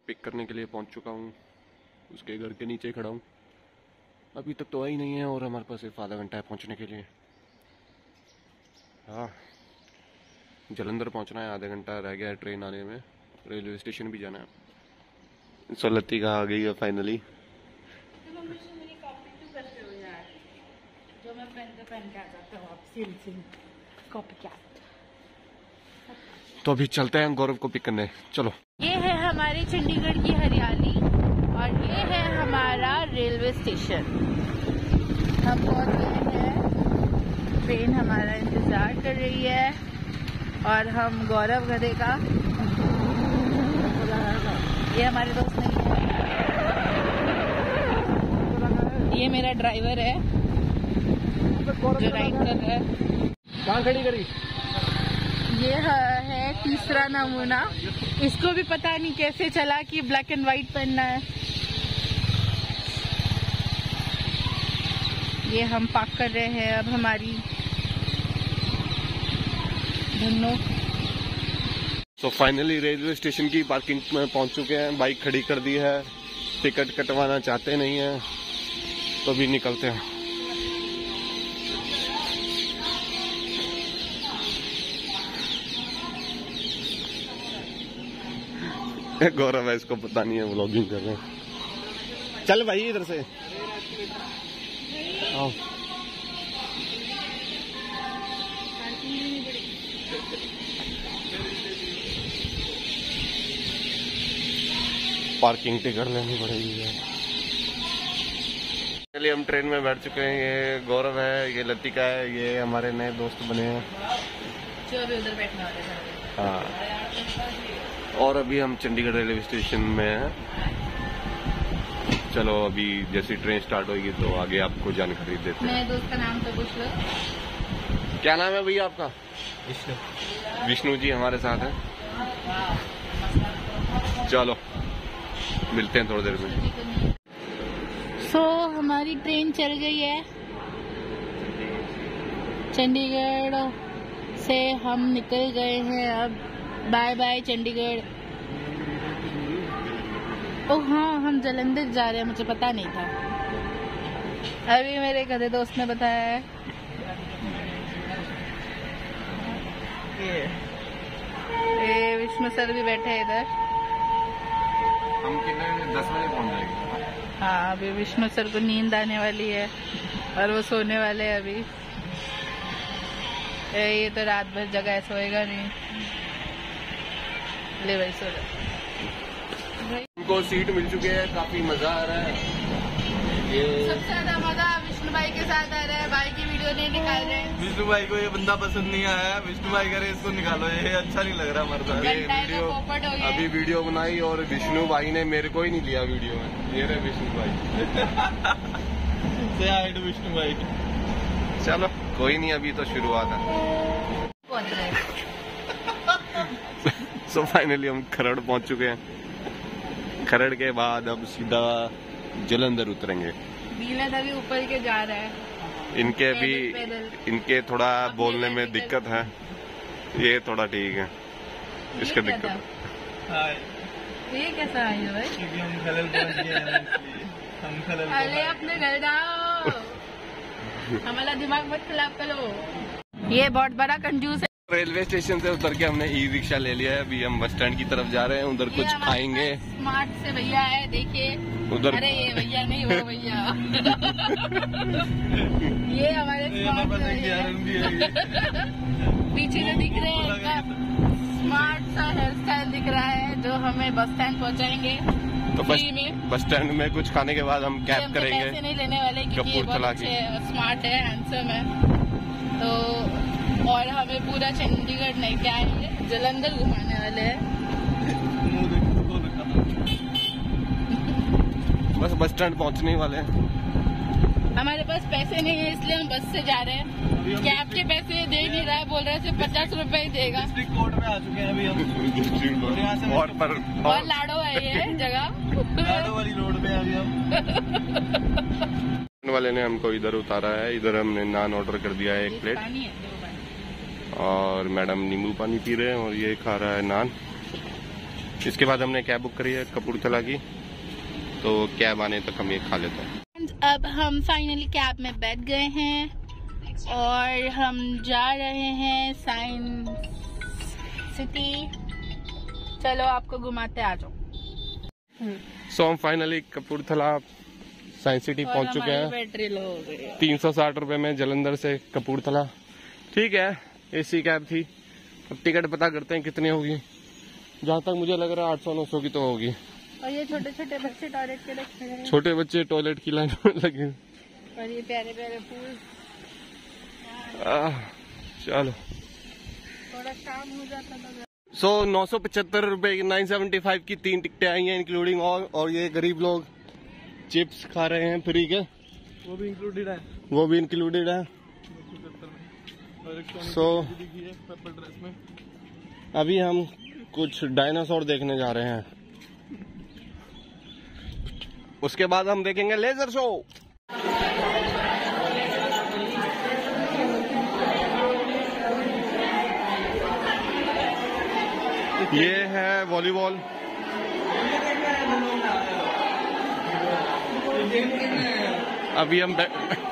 Pick करने के लिए पहुंच चुका हूँ। उसके घर के नीचे खड़ा हूँ। अभी तक तो आई नहीं है और हमारे पास सिर्फ आधा घंटा है पहुंचने के लिए। हाँ, जलंधर पहुंचना है, आधा घंटा रह गया है ट्रेन आने में। रेलवे स्टेशन भी जाना है। सो लतिका आ गई है फाइनली। जो मैं पहन के आ जाता हूँ आप कॉपीकैट। तो अभी चलते हैं गौरव को पिक करने, चलो। ये है हमारी चंडीगढ़ की हरियाली और ये है हमारा रेलवे स्टेशन। हम पहुंच गए हैं, ट्रेन हमारा इंतजार कर रही है और हम गौरव गधे का, ये हमारे दोस्त नहीं है, ये मेरा ड्राइवर है जो राइड कर रहा है। कहाँ खड़ी करी? ये है तीसरा नमूना। इसको भी पता नहीं कैसे चला कि ब्लैक एंड व्हाइट पहनना है। ये हम पार्क कर रहे हैं अब हमारी धन्नो। तो फाइनली रेलवे स्टेशन की पार्किंग में पहुंच चुके हैं। बाइक खड़ी कर दी है। टिकट कटवाना चाहते नहीं है तो अभी निकलते हैं। गौरव है, इसको पता नहीं है, व्लॉगिंग कर रहे हैं। चल भाई इधर से आओ। पार्किंग टिकट लेनी पड़ेगी है। चलिए हम ट्रेन में बैठ चुके हैं। ये गौरव है, ये लतिका है, ये हमारे नए दोस्त बने हैं जो अभी उधर बैठने वाले हैं। हाँ, और अभी हम चंडीगढ़ रेलवे स्टेशन में हैं। चलो अभी जैसे ट्रेन स्टार्ट होगी तो आगे आपको जानकारी देते हैं। मेरे दोस्त का नाम तो पूछ लो। क्या नाम है भैया आपका? विष्णु। विष्णु जी हमारे साथ हैं। चलो मिलते हैं थोड़ी देर में। सो हमारी ट्रेन चल गई है। चंडीगढ़ से हम निकल गए हैं अब। Bye bye Chandigarh. ओह हाँ, हम जलंधर जा रहे हैं, मुझे पता नहीं था। अभी मेरे गधे दोस्त ने बताया है। ये विष्णु सर भी बैठे हैं इधर। हम कितने 10 बजे पहुंच जाएंगे। हाँ, अभी विष्णु सर को नींद आने वाली है और वो सोने वाले हैं अभी। ये तो रात भर जगह सोएगा नहीं। ले भाई सो जा। उनको सीट मिल चुकी है, काफी मजा आ रहा है। ये सबसे ज्यादा मजा विष्णु भाई के साथ आ रहा है। भाई की वीडियो नहीं निकाल रहे। विष्णु भाई को ये बंदा पसंद नहीं आया। विष्णु भाई करे इसको निकालो, ये अच्छा नहीं लग रहा हमारे। अभी वीडियो बनाई और विष्णु भाई ने मेरे को ही नहीं लिया वीडियो में। ये रहे विष्णु भाई। से हाय टू विष्णु भाई। चलो कोई नहीं, अभी तो शुरुआत है। सो फाइनली हम खरड़ पहुंच चुके हैं। खरड़ के बाद अब सीधा जलंधर उतरेंगे। नीलद अभी ऊपर के जा रहा है। इनके भी इनके थोड़ा बोलने में दिक्कत है। ये थोड़ा ठीक है, इसका दिक्कत है। ये कैसा आई है भाई? क्योंकि हम खलल पहुंच गए हैं, हम खलल। अरे अपने घर जाओ। हमारा दिमाग मत खराब करो। ये बहुत बड़ा कंजूस है। रेलवे स्टेशन से उतर के हमने ई रिक्शा ले लिया है। अभी हम बस स्टैंड की तरफ जा रहे हैं, उधर कुछ खाएंगे। स्मार्ट से भैया है, देखिए उधर। अरे ये भैया नहीं, वो भैया। ये हमारे स्मार्ट पीछे जो दिख रहे हैं, इनका स्मार्ट सा हेयर स्टाइल दिख रहा है, जो हमें बस स्टैंड पहुंचाएंगे। तो बस स्टैंड में कुछ खाने के बाद हम कैब करेंगे। पैसे नहीं लेने वाले क्योंकि ये बहुत अच्छे स्मार्ट है, हैंडसम है। तो और हमें पूरा चंडीगढ़ नहीं, क्या है, जलंधर घुमाने वाले हैं। बस स्टैंड पहुंचने वाले हैं। हमारे पास पैसे नहीं है इसलिए हम बस से जा रहे हैं। कैब के पैसे दे नहीं रहा है, बोल रहा है सिर्फ 50 रुपए ही देगा। डिस्ट्रिक्ट कोर्ट में आ चुके हैं अभी हम। और लाडो है ये जगह। लाडो वाली रोड पे अभी हम। वाले ने हमको इधर उतारा है। इधर हमने नान ऑर्डर कर दिया है 1 प्लेट। और मैडम नींबू पानी पी रहे हैं और ये खा रहा है नान। इसके बाद हमने कैब बुक करी है कपूरथला की, तो कैब आने तक हम ये खा लेते हैं। अब हम फाइनली कैब में बैठ गए हैं और हम जा रहे हैं साइंस सिटी। चलो आपको घुमाते आ जाओ। सो हम फाइनली कपूरथला साइंस सिटी पहुंच चुके हैं। बैटरी लो हो गई है। 360 रुपए में जलंधर से कपूरथला। ठीक है, एसी कैब थी। अब टिकट पता करते हैं कितनी होगी। जहाँ तक मुझे लग रहा है 800-900 की तो होगी। और ये छोटे छोटे बच्चे टॉयलेट के रखे हैं। छोटे बच्चे टॉयलेट की लाइन में लगे। और ये प्यारे प्यारे फूल। चलो थोड़ा शाम हो जाता था। सो 975 रुपए की 975 की 3 टिकटें आई हैं इंक्लूडिंग और ये गरीब लोग चिप्स खा रहे हैं फ्री के, वो भी इंक्लूडेड है। वो भी इंक्लूडेड है। सो पर्पल ड्रेस में अभी हम कुछ डायनासोर देखने जा रहे हैं, उसके बाद हम देखेंगे लेजर शो। ये है वॉलीबॉल। अभी हम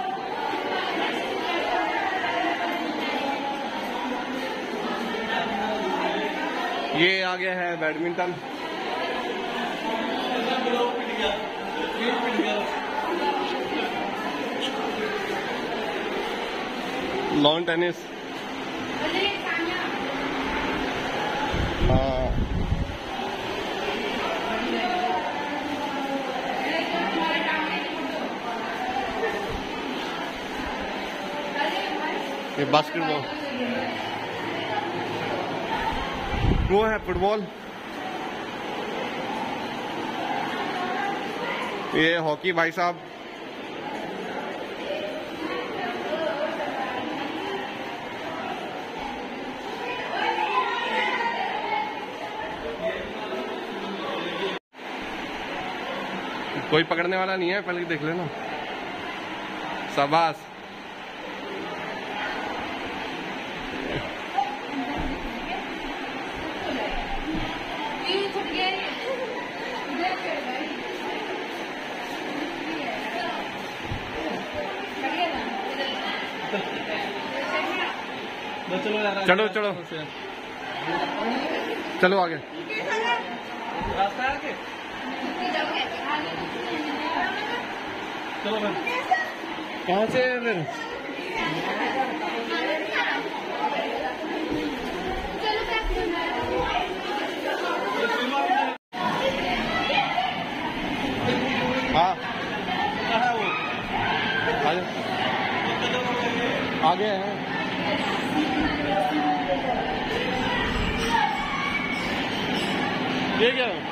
ये आगे है बैडमिंटन। Lawn tennis. हाँ, ये बास्केटबॉल, वो है फुटबॉल, ये हॉकी भाई साहब। कोई पकड़ने वाला नहीं है, पहले देख लेना। शाबाश। चलो चलो चलो आगे। चलो कहाँ से है फिर? हाँ आगे है। ये क्या है?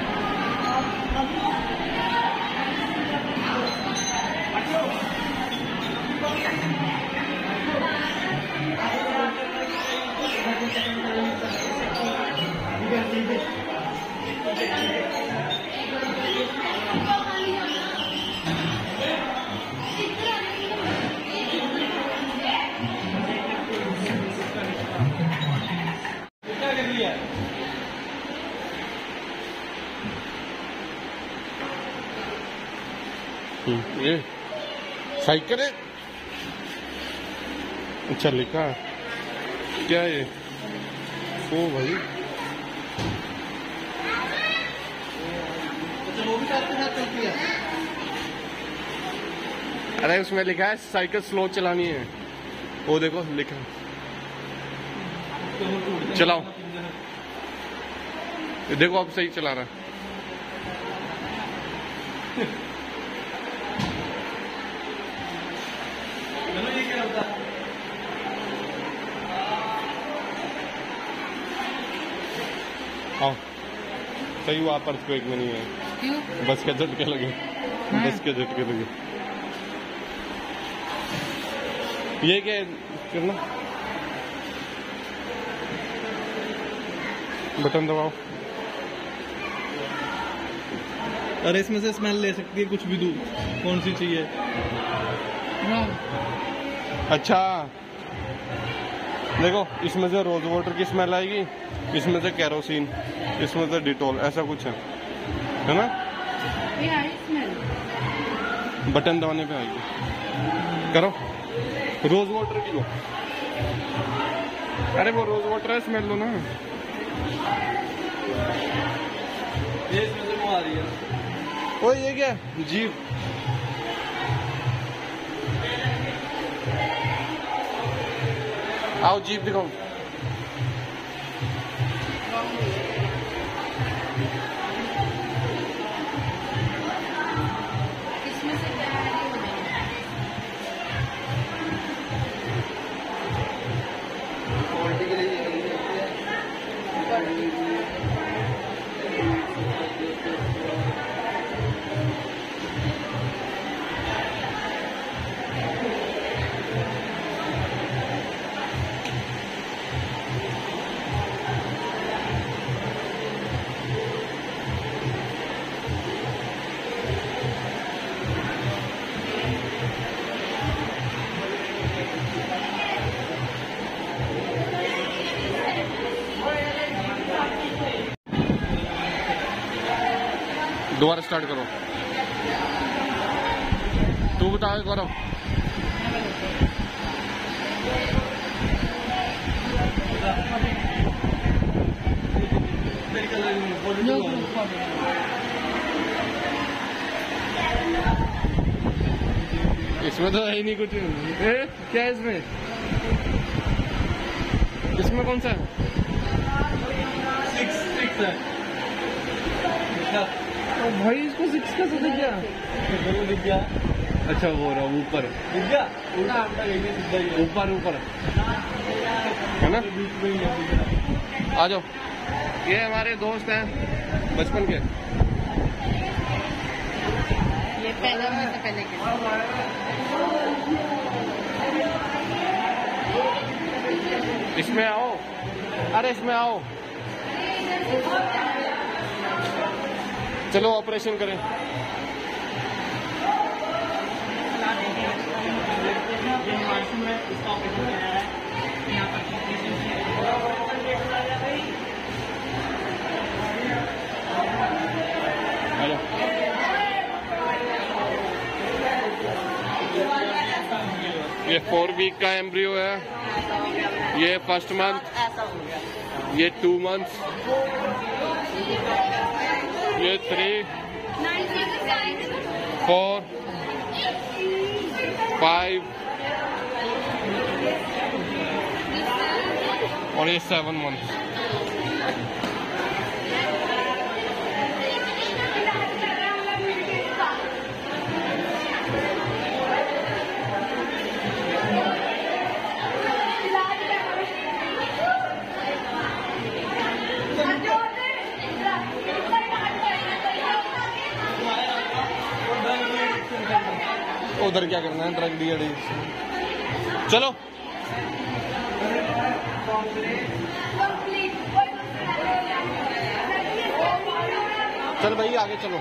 ये साइकिल है। अच्छा लिखा क्या है ये? ओ भाई अरे उसमें लिखा है साइकिल स्लो चलानी है। वो देखो लिखा है, चलाओ। देखो अब सही चला रहा है। हाँ सही हुआ, अर्थक्वेक में नहीं है। क्यों? बस के झटके लगे, बस के झटके लगे। ये क्या करना, बटन दबाओ। अरे इसमें से स्मेल ले सकती है कुछ भी, दूध कौन सी चाहिए? अच्छा देखो, इसमें से रोज वाटर की स्मेल आएगी, इसमें से केरोसिन, इसमें से डिटॉल, ऐसा कुछ है ना? ये आई स्मेल बटन दबाने पे आएगी। करो, रोज वाटर की लो। अरे वो रोज वाटर है, स्मेल लो ना। ये इसमें से वो आ रही है। ओ ये क्या जीप? आओ जीप दिखाओ। इसमें से क्या है? क्वालिटी के लिए दोबारा स्टार्ट करो। तू बता करो। इसमें तो है ही नहीं कुछ। क्या है इसमें? इसमें कौन सा है? 6 है। ओ भाई, इसको 6 का दिख गया। दिख गया। अच्छा वो रहा ऊपर। दिख गया। उल्टा उल्टा यही सीधा ही है। ऊपर ऊपर है ना? बीच में ही है। आ जाओ, ये हमारे दोस्त हैं बचपन के। ये पहले में से पहले के। इसमें आओ, अरे इसमें आओ, चलो ऑपरेशन करें। ये 4 वीक का एम्ब्रियो है, ये फर्स्ट मंथ, ये 2 मंथ्स, ये 3, 4, 5 और ये 7 मंथ्स। उधर क्या करना है, ड्रग डी। चलो चल भाई आगे चलो।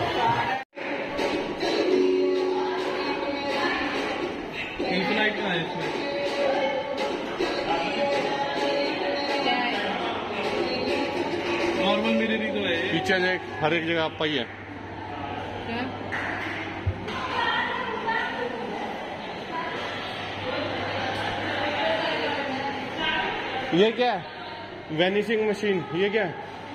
इन्फिनाइट का है इसमें। नॉर्मल मिरर ही तो है। पीछे देख, हर एक जगह आपका ही है। ये क्या है? Vanishing machine. ये क्या है?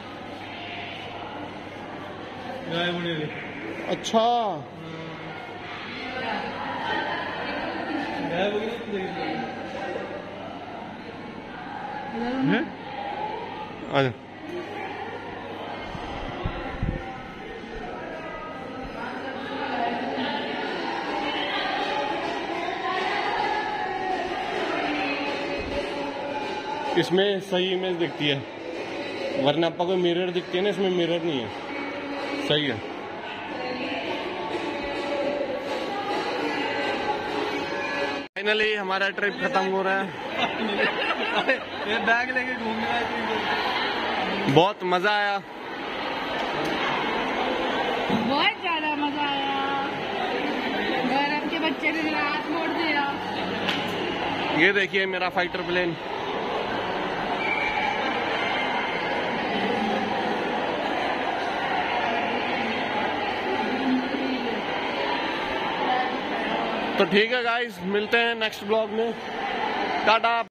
अच्छा, है? आ जाओ। इसमें सही इमेज दिखती है, वरना आपको कोई मिरर दिखती है ना, इसमें मिरर नहीं है। सही है। फाइनली हमारा ट्रिप खत्म हो रहा है। ये बैग लेके घूमने आए थे। बहुत मजा आया, बहुत ज्यादा मजा आया। गौरव के बच्चे ने रात मोड़ दिया। ये देखिए मेरा फाइटर प्लेन। तो ठीक है गाइस, मिलते हैं नेक्स्ट ब्लॉग में। टाटा।